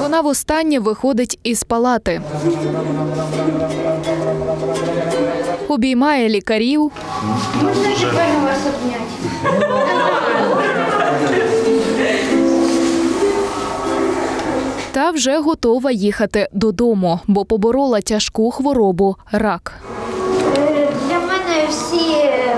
Вона востаннє виходить із палати. Обіймає лікарів. Можна тепер вас обняти? Та вже готова їхати додому, бо поборола тяжку хворобу – рак. Для мене всі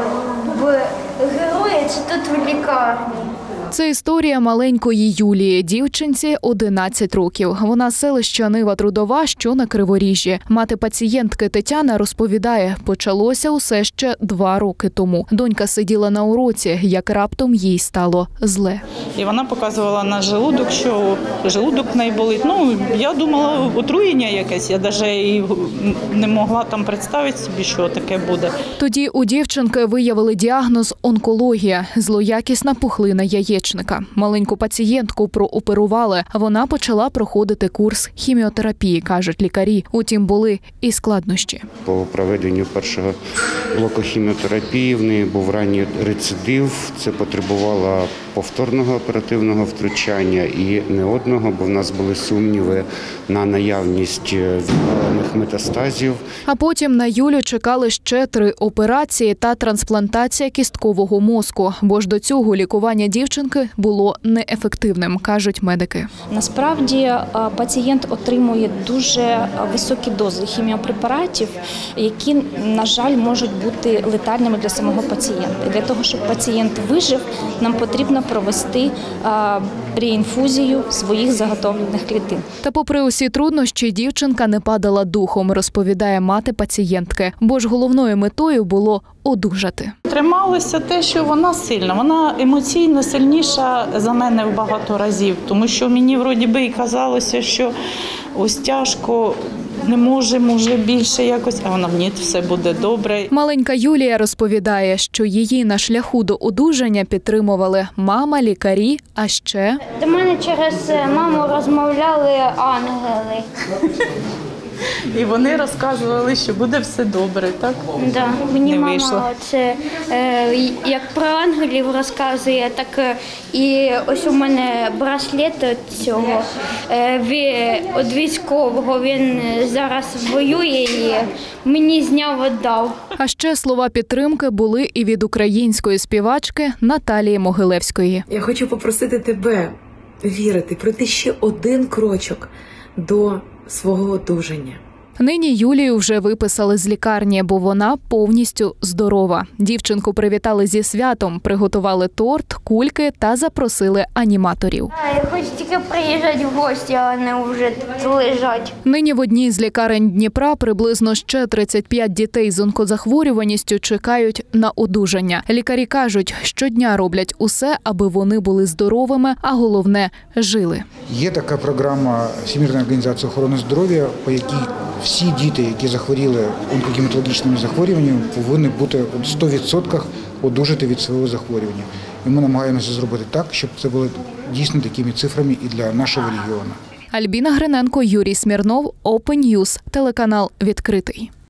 герої – це тут в лікарні. Це історія маленької Юлії, дівчинці 11 років. Вона з селища Нива Трудова, що на Криворіжжі. Мати пацієнтки Тетяна розповідає, почалося усе ще 2 роки тому. Донька сиділа на уроці, як раптом їй стало зле. І вона показувала на желудок, що желудок в неї болить. Ну, я думала, отруєння якесь. Я навіть і не могла там представити собі, що таке буде. Тоді у дівчинки виявили діагноз онкологія – злоякісна пухлина яєчника. Маленьку пацієнтку прооперували. Вона почала проходити курс хіміотерапії, кажуть лікарі. Утім, були і складнощі. По проведенню першого блоку хіміотерапії в неї був ранній рецидив. Це потребувало повторного оперативного втручання і не одного, бо в нас були сумніви на наявність віддалених метастазів. А потім на Юлю чекали ще 3 операції та трансплантація кісткового мозку. Бо ж до цього лікування дівчинки було неефективним, кажуть медики. Насправді пацієнт отримує дуже високі дози хіміопрепаратів, які, на жаль, можуть бути летальними для самого пацієнта. Для того, щоб пацієнт вижив, нам потрібно провести реінфузію своїх заготовлених клітин. Та попри усі труднощі, дівчинка не падала духом, розповідає мати пацієнтки. Бо ж головною метою було одужати. Трималося те, що вона сильна. Вона емоційно сильніша за мене в багато разів. Тому що мені вроді би і казалося, що ось тяжко, не можемо вже більше якось, а вона, ні, все буде добре. Маленька Юлія розповідає, що її на шляху до одужання підтримували мама, лікарі, а ще... До мене через маму розмовляли ангели. І вони розказували, що буде все добре, так? Да. Мені Не мама вийшло. це як про ангелів розказує, так і ось у мене браслет від цього від військового. Він зараз воює і мені зняв, віддав. А ще слова підтримки були і від української співачки Наталії Могилевської. Я хочу попросити тебе вірити, пройти ще один крочок до свого одужання. Нині Юлію вже виписали з лікарні, бо вона повністю здорова. Дівчинку привітали зі святом, приготували торт, кульки та запросили аніматорів. Я хочу тільки приїжджати в гості, а не вже тут лежать. Нині в одній з лікарень Дніпра приблизно ще 35 дітей з онкозахворюваністю чекають на одужання. Лікарі кажуть, щодня роблять усе, аби вони були здоровими, а головне – жили. Є така програма Всемирної організації охорони здоров'я, по якій всі діти, які захворіли онкогематологічними захворюваннями, повинні бути у 100% одужати від свого захворювання. І ми намагаємося зробити так, щоб це було дійсно такими цифрами і для нашого регіону. Альбіна Гриненко, Юрій Смірнов, Open News, телеканал «Відкритий».